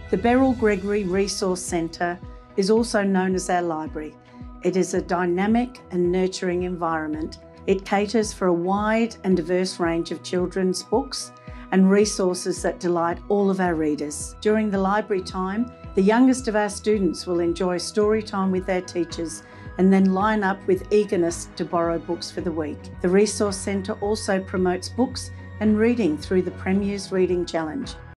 The Beryl Gregory Resource Centre is also known as our library. It is a dynamic and nurturing environment. It caters for a wide and diverse range of children's books and resources that delight all of our readers. During the library time, the youngest of our students will enjoy story time with their teachers and then line up with eagerness to borrow books for the week. The Resource Centre also promotes books and reading through the Premier's Reading Challenge.